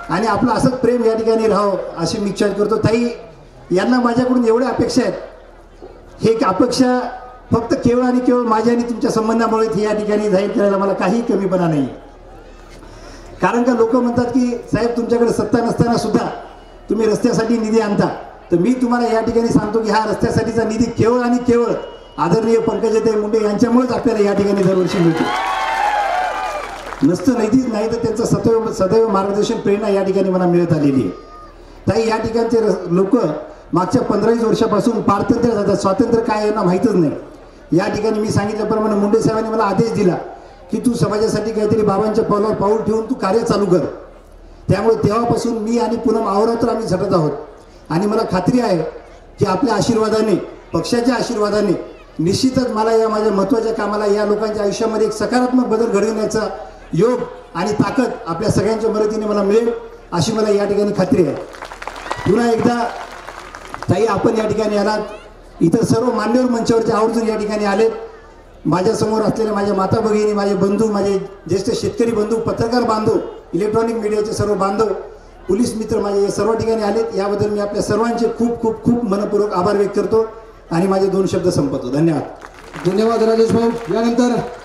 आणि आपलं असंच प्रेम या ठिकाणी राहावं अशी मी इच्छा करतो. ताई यांना माझ्याकडून एवढ्या अपेक्षा आहेत. हे अपेक्षा फक्त केवळ आणि केवळ माझ्या आणि तुमच्या संबंधामुळे हे या ठिकाणी जाहीर करायला मला काही कमीपणा नाही. कारण का लोक म्हणतात की साहेब तुमच्याकडे सत्ता नसताना सुद्धा तुम्ही रस्त्यासाठी निधी आणता. तर मी तुम्हाला या ठिकाणी सांगतो की हा रस्त्यासाठीचा निधी केवळ आणि केवळ आदरणीय पंकजाताई मुंडे यांच्यामुळेच आपल्याला या ठिकाणी दरवर्षी मिळतो. नसतं नाही तर त्यांचं सदैव मार्गदर्शन प्रेरणा या ठिकाणी मला मिळत आलेली आहे. ताई या ठिकाणचे लोक मागच्या 15-20 वर्षापासून पारतंत्र्य जातात. स्वातंत्र्य काय यांना माहीतच नाही. या ठिकाणी मी सांगितल्याप्रमाणे मुंडे साहेबांनी मला आदेश दिला की तू समाजासाठी काहीतरी बाबांच्या पावलावर पाऊल ठेवून तू कार्य चालू कर. त्यामुळे तेव्हापासून मी आणि पूनम अहोरात्र आम्ही झटत आहोत. आणि मला खात्री आहे की आपल्या आशीर्वादाने, पक्षाच्या आशीर्वादाने निश्चितच मला या माझ्या महत्त्वाच्या कामाला या लोकांच्या आयुष्यामध्ये एक सकारात्मक बदल घडविण्याचा योग आणि ताकद आपल्या सगळ्यांच्या मदतीने मला मिळेल अशी मला या ठिकाणी खात्री आहे. पुन्हा एकदा ताई आपण या ठिकाणी आलात. इतर सर्व मान्यवर मंचावरचे आवर्जून या ठिकाणी आलेत. माझ्यासमोर असलेल्या माझ्या माता भगिनी, माझे बंधू, माझे ज्येष्ठ शेतकरी बंधू, पत्रकार बांधव, इलेक्ट्रॉनिक मीडियाचे सर्व बांधव, पोलीस मित्र माझे या सर्व ठिकाणी आलेत. याबद्दल मी आपल्या सर्वांचे खूप खूप खूप मनपूर्वक आभार व्यक्त करतो आणि माझे 2 शब्द संपवतो. धन्यवाद. धन्यवाद राजेश भाऊ. यानंतर